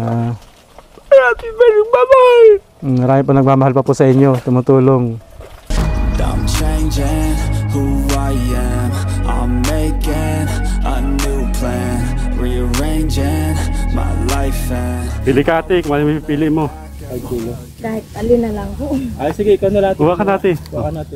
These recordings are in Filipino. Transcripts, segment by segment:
Marami pa nagmamahal pa po sa inyo, tumutulong. I'm changing who I am. I'm making a new plan, rearranging my life and Pili ka ate, kung ano may pipili mo. 5 kilo. Kahit alin na lang po. Ay sige, ikaw na lahat. Kuha ka natin. Kuha ka natin.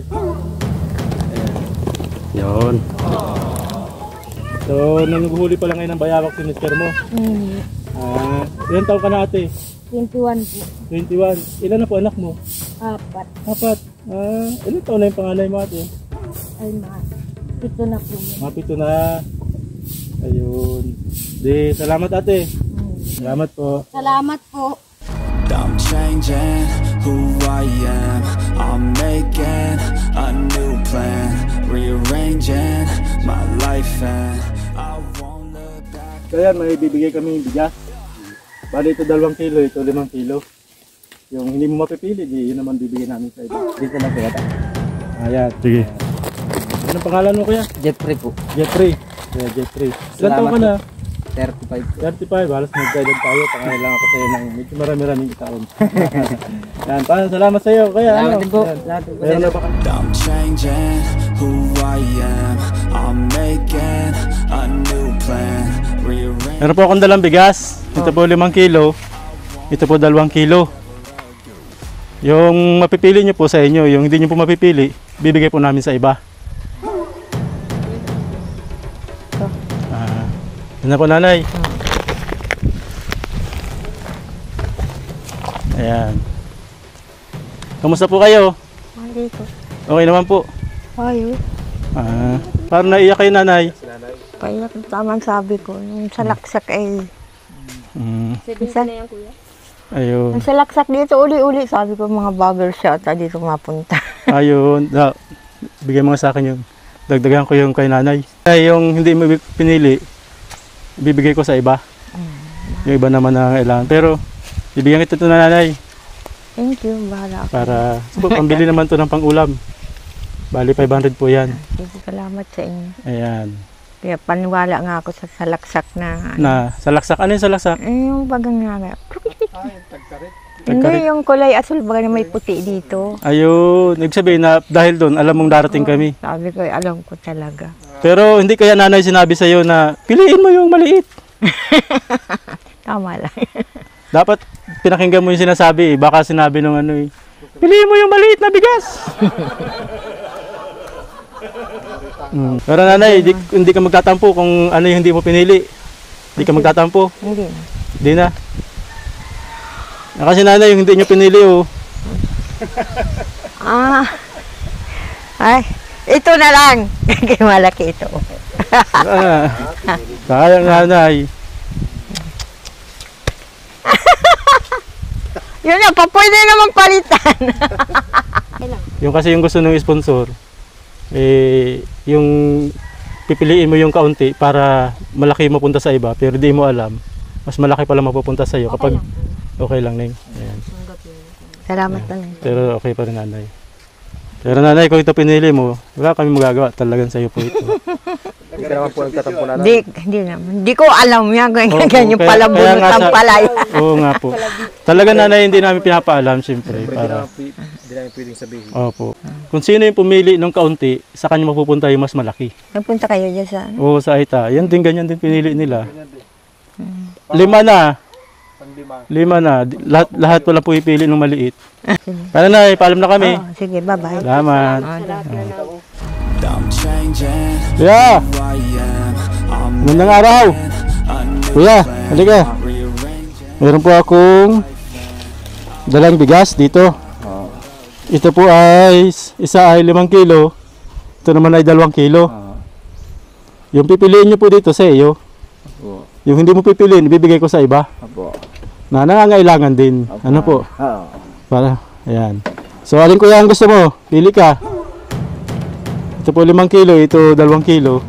Yun. So, nanguhuli pa lang ngayon ng bayawak si mister mo. Ilan taon ka na ate? 21 po. 21. Ilan na po anak mo? 4. 4. Ilan taon na yung panganay mo ate? Ay ito na po. Mga 7 na. Ayun. Di, salamat ate. Salamat po. Salamat po. I'm changing who I am. I'm making a new plan, rearranging my life and I won't look back. Kaya may bibigay kami yung bigas. Bali ito 2 kilo, ito 5 kilo. Yung hindi mo mapipili, di yun naman bibigyan namin sa iba. Dito lang kaya. Ayan. Sige. Anong pangalan mo kuya? Jeffrey po. Jeffrey. Kaya Jeffrey. Ilan taon ka na? 35. 35. Halos mag-guide tayo. Pangalan lang ako sa'yo ng medyo marami-raming taon. Yan. Salamat sa'yo. Kaya Salamat din po. I'm changing who I am. I'm making a new plan, rearranging. Meron po akong dalang bigas. Ito po 5 kilo. Ito po 2 kilo. Yung mapipili nyo po sa inyo, yung hindi nyo po mapipili, bibigay po namin sa iba. Yan na po nanay. Ayan. Kamusta po kayo? Mali ko. Okay naman po. Ayaw. Parang naiyak kayo nanay. Kaya tamang sabi ko, yung salaksak ay... Isa na yan kuya. Ayun. Yung salaksak dito uli-uli, sabi ko mga bagger shot dito mapunta. Ayun. Bigyan mo nga sa akin yung dagdagan ko yung kay nanay. Yung hindi mo pinili, bibigay ko sa iba. Yung iba naman na kailangan. Pero, bibigyan kita ito na nanay. Thank you, bahala ako. Para, pambili naman to ng pang-ulam. Bali, 500 po yan. Salamat sa inyo. Ayan. Kaya paniwala nga ako sa salaksak na... Salaksak? Ano yung salaksak? Yung bagang nga. Hindi, yung kulay asul, baga na may puti dito. Ayun. Nagsabihin na dahil doon, alam mong darating kami. Sabi ko, alam ko talaga. Pero hindi kaya nanay sinabi sa'yo na piliin mo yung maliit. Tama lang. Dapat pinakinggan mo yung sinasabi. Baka sinabi nung ano eh, piliin mo yung maliit na bigas. Pero nanay, hindi ka magtatampo kung ano yung hindi mo pinili. Hindi ka magtatampo. Hindi na. Hindi na. Kasi nanay, yung hindi nyo pinili oh. Ay, ito na lang. Kaya malaki ito. Sayang nanay. Yun na, pwede naman palitan. Yung kasi yung gusto ng sponsor, yung pipiliin mo yung kaunti para malaki mapunta sa iba, pero di mo alam, mas malaki pala mapupunta sa iyo kapag okay lang ning. Ayan. Salamat na lang. Pero okay pa rin nanay. Pero nanay, kung ito pinili mo, wala kami magagawa. Talagang sa iyo po ito. Hindi ka naman po nagtatampo nanay. Hindi naman. Hindi ko alam yan. Ganyan pala bunot ang palay. Oo nga po. Talaga nanay, hindi namin pinapaalam siyempre. Para... Hindi namin pwedeng sabihin. Opo. Kung sino yung pumili ng kaunti, sa kanya mapupunta yung mas malaki. Nagpunta kayo dyan sa... Oo, sa Aita. Yan din, ganyan din pinili nila. 5 na. 5 na. Lahat po lang po ipili ng maliit. Paano na, paalam na kami. Sige, bye-bye. Salamat. I'm changing Kuya! who I am. I'm Magandang araw! a new Kuya, plan, halika. rearranging. Meron po akong dalang bigas dito. Ito po ay, isa ay 5 kilo. Ito naman ay 2 kilo. Yung pipiliin nyo po dito sa iyo. Yung hindi mo pipiliin, ibibigay ko sa iba. Na nangangailangan din. Ano po? Para, ayan. So, alin kuya ang gusto mo? Pili ka. Ito po 5 kilo, ito 2 kilo.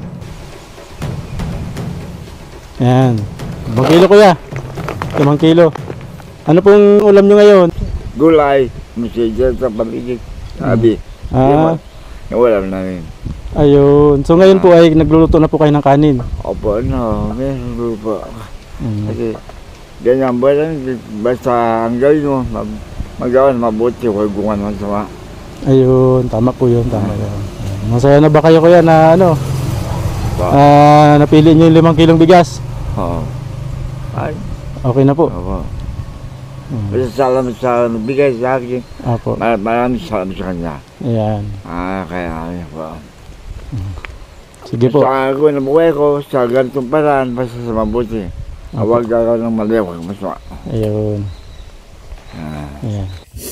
Ayan. 5 kilo kuya. 5 kilo. Ano pong ulam nyo ngayon? Gulay, masaya sa pamigit. Sabi, nawala namin. Ayun. So ngayon po ay nagluluto na po kayo ng kanin. Opo, meron po. Kasi ganyan ba lang, basta ang gawin mo, magawa na mabuti, huwag gumawa ng masama. Ayun, tama po yun, tama yun. Masaya na ba kayo kuya na ano? Napili niyo yung 5 kilong bigas? Oo. Ay, Okay na po. ako. Basta salamat sa nagbigay sa akin. Apo. Maraming salamat sa kanya. Ayan. Kaya ano po. Sige po. Basta ako nabuhay ko sa ganitong paraan, basta sa mabuti. Huwag ako ng mali, huwag masama. Ayun. Ayan.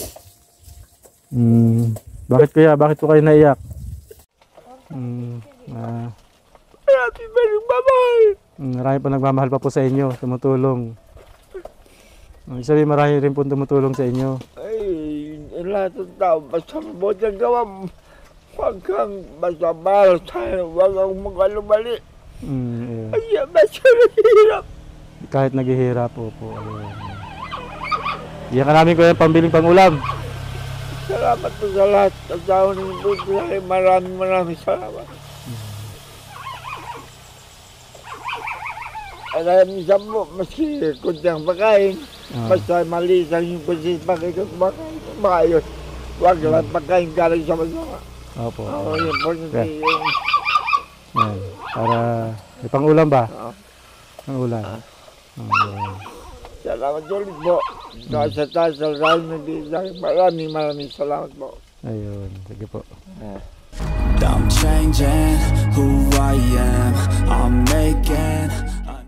Bakit kuya? Bakit po kayo naiyak? Happy birthday, bye-bye! Marami pa nagmamahal pa po sa inyo, tumutulong. Ibig sabihin marami rin po tumutulong sa inyo. Ay, lahat ng tao, basta mabuti ang gawa. Huwag kang basta mahal sa'yo, huwag kang mag-alumali. Ayun. Ay, basta nahihirap. Kahit naghihirap po po. Ayun. Iyan ka namin kuya pambiling pangulam. Salamat po sa lahat ng tao ng buti sa akin. Maraming salamat. Alam niyo po, maski kunti ang pagkain, basta maliit lang yung kunti pagkain ko kumakain, maayos. Huwag lang pagkain galing sa masama. Opo. Oo, yun po yung Ayan. Para may pangulam ba? Oo. Pangulam. Salamat ulit po. Sa taas, sa lahat ng bisay, maraming salamat po. Ayun. Sige po. I'm changing who I am. I'm making